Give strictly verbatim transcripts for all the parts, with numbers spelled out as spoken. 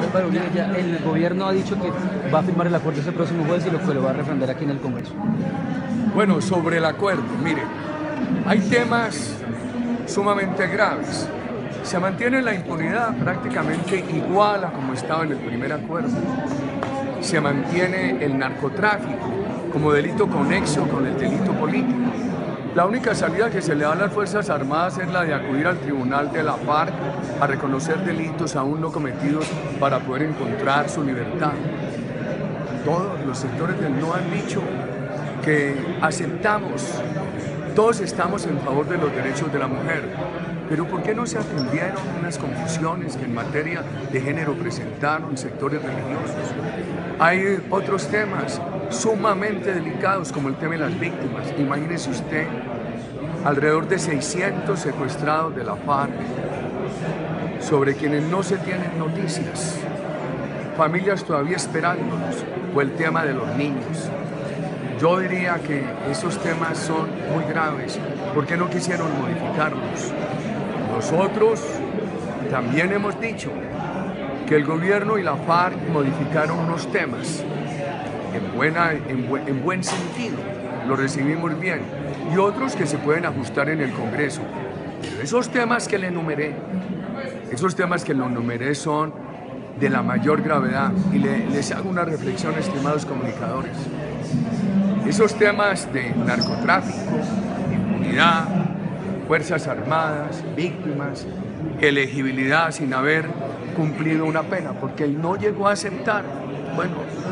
Álvaro Uribe, ya el gobierno ha dicho que va a firmar el acuerdo ese próximo jueves y lo que lo va a refrendar aquí en el Congreso. Bueno, sobre el acuerdo, mire, hay temas sumamente graves. Se mantiene la impunidad prácticamente igual a como estaba en el primer acuerdo. Se mantiene el narcotráfico como delito conexo con el delito político. La única salida que se le da a las Fuerzas Armadas es la de acudir al Tribunal de la FARC a reconocer delitos aún no cometidos para poder encontrar su libertad. Todos los sectores del no han dicho que aceptamos, todos estamos en favor de los derechos de la mujer, pero ¿por qué no se atendieron unas confusiones que en materia de género presentaron sectores religiosos? Hay otros temas sumamente delicados como el tema de las víctimas. Imagínese usted, alrededor de seiscientos secuestrados de la FARC, sobre quienes no se tienen noticias, familias todavía esperándonos, o el tema de los niños. Yo diría que esos temas son muy graves. ¿Por qué no quisieron modificarlos? Nosotros también hemos dicho que el gobierno y la FARC modificaron unos temas en, buena, en, bu en buen sentido, lo recibimos bien, y otros que se pueden ajustar en el Congreso. Pero esos temas que le enumeré, esos temas que le enumeré son de la mayor gravedad, y le, les hago una reflexión, estimados comunicadores. Esos temas de narcotráfico, impunidad, Fuerzas Armadas, víctimas, elegibilidad sin haber cumplido una pena, porque él no llegó a aceptar. Bueno,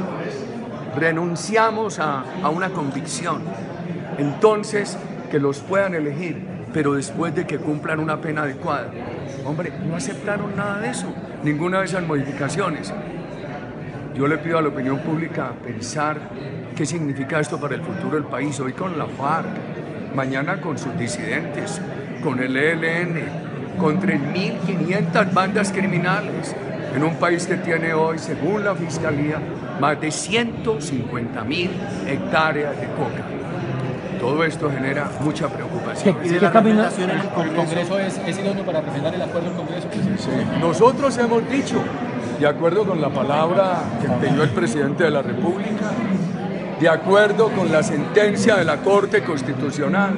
renunciamos a, a una convicción, entonces que los puedan elegir, pero después de que cumplan una pena adecuada. Hombre, no aceptaron nada de eso, ninguna de esas modificaciones. Yo le pido a la opinión pública pensar qué significa esto para el futuro del país, hoy con la FARC, mañana con sus disidentes, con el E L N, con tres mil quinientas bandas criminales, en un país que tiene hoy, según la Fiscalía, más de ciento cincuenta mil hectáreas de coca. Todo esto genera mucha preocupación. ¿Y de la representación en el Congreso es, es idóneo para presentar el acuerdo del Congreso? Sí. Nosotros hemos dicho, de acuerdo con la palabra que empeñó el presidente de la República, de acuerdo con la sentencia de la Corte Constitucional,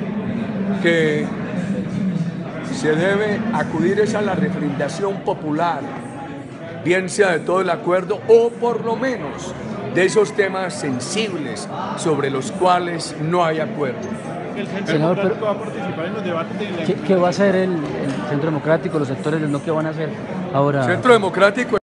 que se debe acudir es a la refrendación popular, bien sea de todo el acuerdo o por lo menos de esos temas sensibles sobre los cuales no hay acuerdo. ¿El Centro Senador, Democrático pero, va a participar en los debates de la... ¿qué, ¿Qué va a hacer el, el Centro Democrático, los sectores del no, qué van a hacer ahora? Centro Democrático